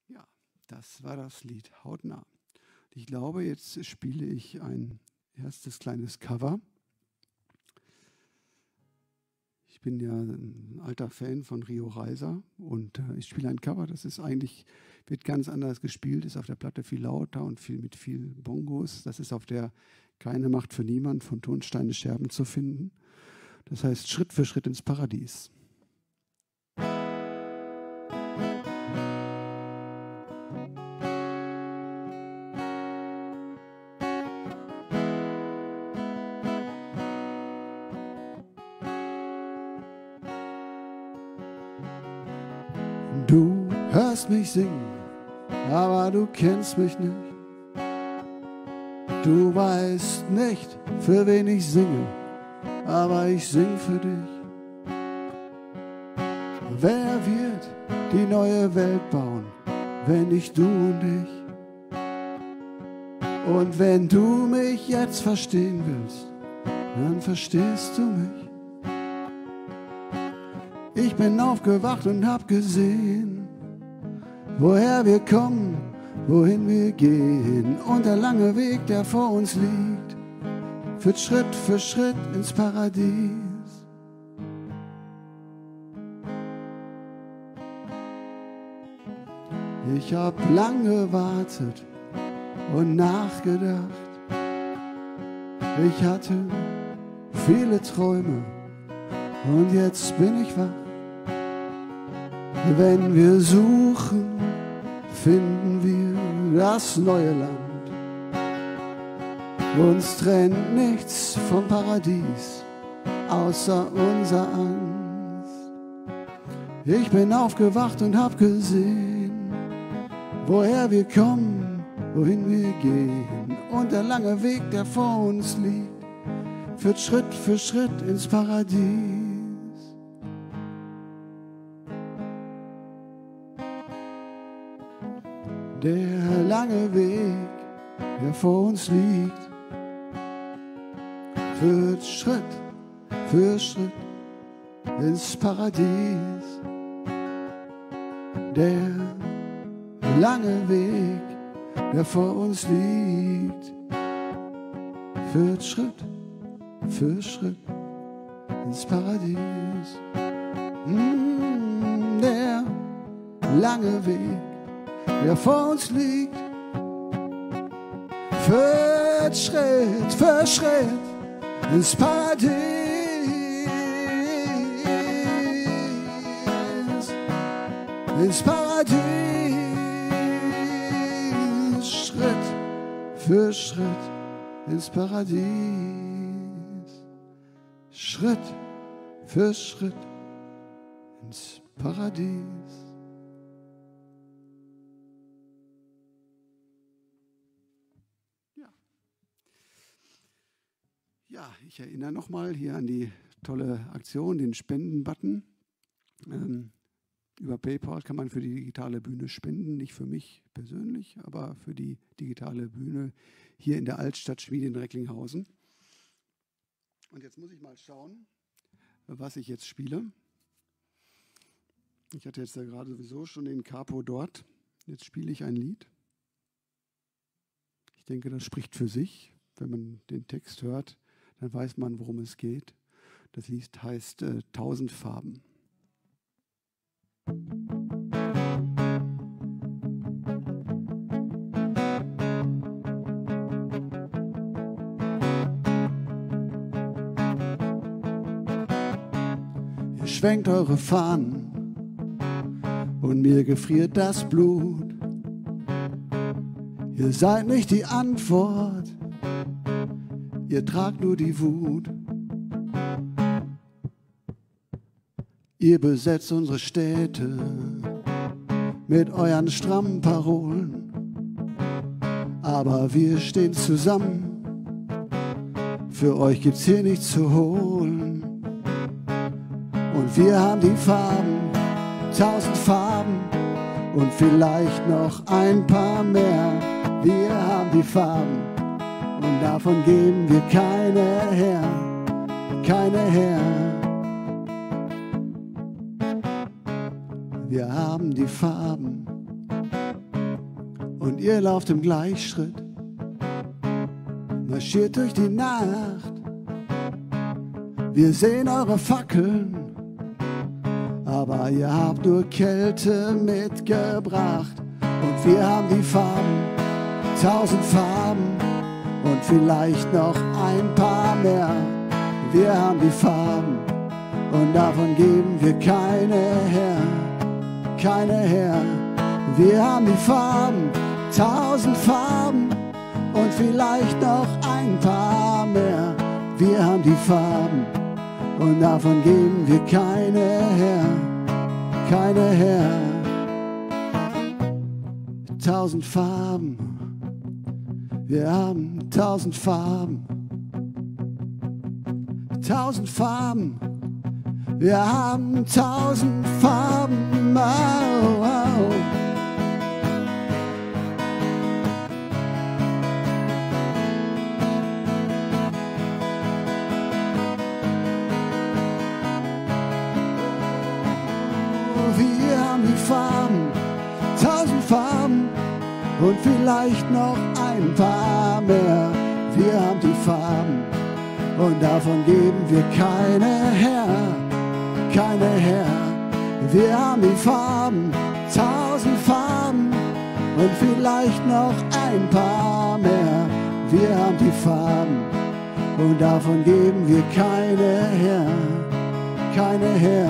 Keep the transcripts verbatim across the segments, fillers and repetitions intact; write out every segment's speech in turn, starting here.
Ja, das war das Lied Hautnah. Ich glaube, jetzt spiele ich ein erstes kleines Cover. Ich bin ja ein alter Fan von Rio Reiser und äh, ich spiele ein Cover, das ist eigentlich, wird ganz anders gespielt, ist auf der Platte viel lauter und viel mit viel Bongos. Das ist auf der Keine Macht für Niemand von Tonsteine Scherben zu finden. Das heißt Schritt für Schritt ins Paradies. Du hörst mich singen, aber du kennst mich nicht. Du weißt nicht, für wen ich singe, aber ich sing für dich. Wer wird die neue Welt bauen, wenn nicht du und ich? Und wenn du mich jetzt verstehen willst, dann verstehst du mich. Ich bin aufgewacht und hab gesehen, woher wir kommen, wohin wir gehen. Und der lange Weg, der vor uns liegt, führt Schritt für Schritt ins Paradies. Ich hab lang gewartet und nachgedacht. Ich hatte viele Träume und jetzt bin ich wach. Wenn wir suchen, finden wir das neue Land. Uns trennt nichts vom Paradies, außer unser Angst. Ich bin aufgewacht und hab gesehen, woher wir kommen, wohin wir gehen. Und der lange Weg, der vor uns liegt, führt Schritt für Schritt ins Paradies. Der lange Weg, der vor uns liegt, führt Schritt für Schritt ins Paradies. Der lange Weg, der vor uns liegt, führt Schritt für Schritt ins Paradies. Mm, der lange Weg, der vor uns liegt, führt Schritt für Schritt ins Paradies. Ins Paradies. Schritt für Schritt ins Paradies. Schritt für Schritt ins Paradies. Ja, ich erinnere nochmal hier an die tolle Aktion, den Spenden-Button. Ähm, über PayPal kann man für die digitale Bühne spenden, nicht für mich persönlich, aber für die digitale Bühne hier in der Altstadtschmiede in Recklinghausen. Und jetzt muss ich mal schauen, was ich jetzt spiele. Ich hatte jetzt ja gerade sowieso schon den Capo dort. Jetzt spiele ich ein Lied. Ich denke, das spricht für sich, wenn man den Text hört. Dann weiß man, worum es geht. Das Lied heißt äh, Tausend Farben. Ihr schwenkt eure Fahnen und mir gefriert das Blut. Ihr seid nicht die Antwort, ihr tragt nur die Wut. Ihr besetzt unsere Städte mit euren strammen Parolen. Aber wir stehen zusammen, für euch gibt's hier nichts zu holen. Und wir haben die Farben, tausend Farben und vielleicht noch ein paar mehr. Wir haben die Farben und davon geben wir keine her, keine her. Wir haben die Farben und ihr lauft im Gleichschritt, marschiert durch die Nacht. Wir sehen eure Fackeln, aber ihr habt nur Kälte mitgebracht. Und wir haben die Farben, tausend Farben und vielleicht noch ein paar mehr. Wir haben die Farben und davon geben wir keine her, keine her. Wir haben die Farben, tausend Farben und vielleicht noch ein paar mehr. Wir haben die Farben und davon geben wir keine her, keine her. Tausend Farben, wir haben tausend Farben. Tausend Farben, wir haben tausend Farben. Oh, oh. Wir haben die Farben, tausend Farben und vielleicht noch ein paar mehr. Wir haben die Farben und davon geben wir keine her, keine her. Wir haben die Farben, tausend Farben und vielleicht noch ein paar mehr. Wir haben die Farben und davon geben wir keine her, keine her.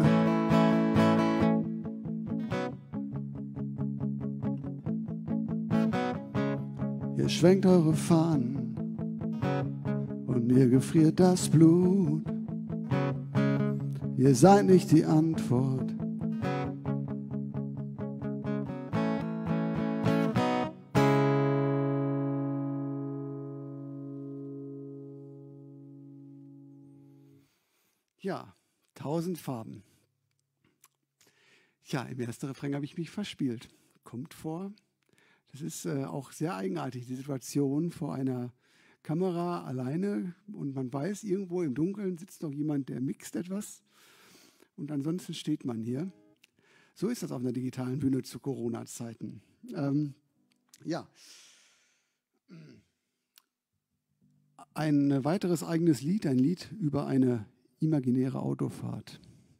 Ihr schwenkt eure Fahnen und mir gefriert das Blut. Ihr seid nicht die Antwort. Ja, tausend Farben. Ja, im ersten Refrain habe ich mich verspielt. Kommt vor. Das ist äh, auch sehr eigenartig, die Situation vor einer Kamera alleine und man weiß, irgendwo im Dunkeln sitzt noch jemand, der mixt etwas und ansonsten steht man hier. So ist das auf einer digitalen Bühne zu Corona-Zeiten. Ähm, ja. Ein weiteres eigenes Lied, ein Lied über eine imaginäre Autofahrt.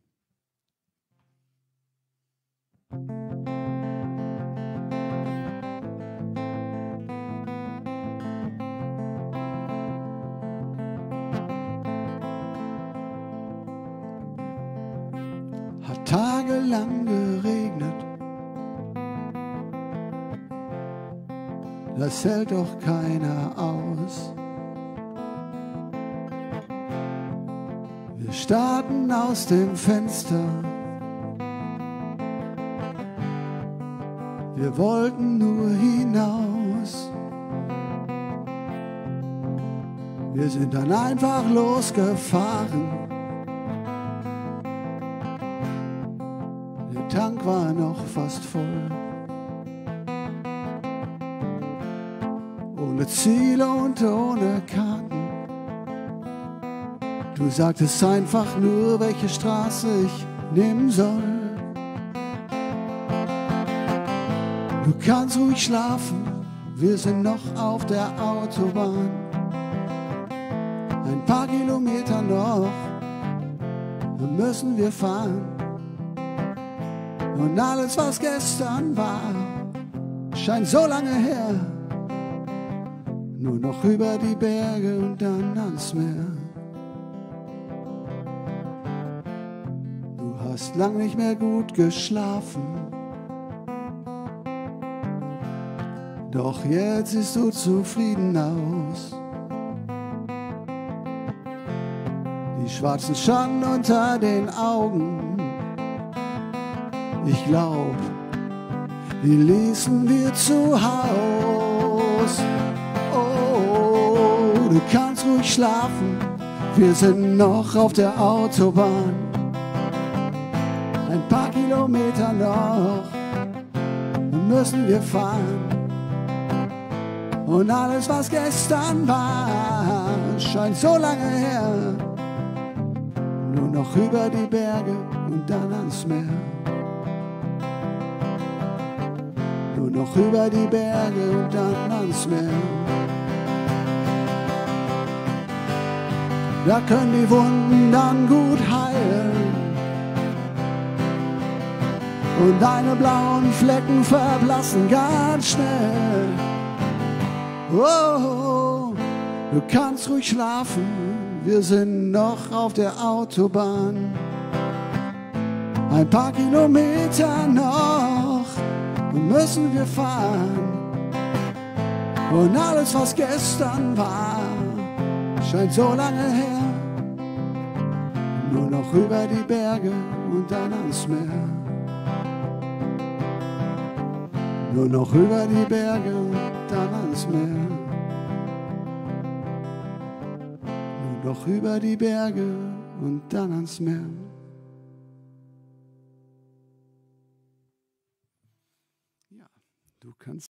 Hat tagelang geregnet, das hält doch keiner aus. Wir starten aus dem Fenster, wir wollten nur hinaus. Wir sind dann einfach losgefahren. Der Tank war noch fast voll. Ohne Ziele und ohne Karten. Du sagtest einfach nur, welche Straße ich nehmen soll. Du kannst ruhig schlafen, wir sind noch auf der Autobahn. Ein paar Kilometer noch, dann müssen wir fahren. Und alles, was gestern war, scheint so lange her. Nur noch über die Berge und dann ans Meer. Du hast lang nicht mehr gut geschlafen. Doch jetzt siehst du zufrieden aus. Die schwarzen Schatten unter den Augen, ich glaub, die ließen wir zu Haus. Oh, du kannst ruhig schlafen, wir sind noch auf der Autobahn. Ein paar Kilometer noch, dann müssen wir fahren. Und alles, was gestern war, scheint so lange her. Nur noch über die Berge und dann ans Meer. Nur noch über die Berge und dann ans Meer. Da können die Wunden dann gut heilen und deine blauen Flecken verblassen ganz schnell. Oh, du kannst ruhig schlafen, wir sind noch auf der Autobahn. Ein paar Kilometer noch und müssen wir fahren. Und alles, was gestern war, scheint so lange her. Nur noch über die Berge und dann ans Meer. Nur noch über die Berge und dann ans Meer. Nur noch über die Berge und dann ans Meer. Ja, du kannst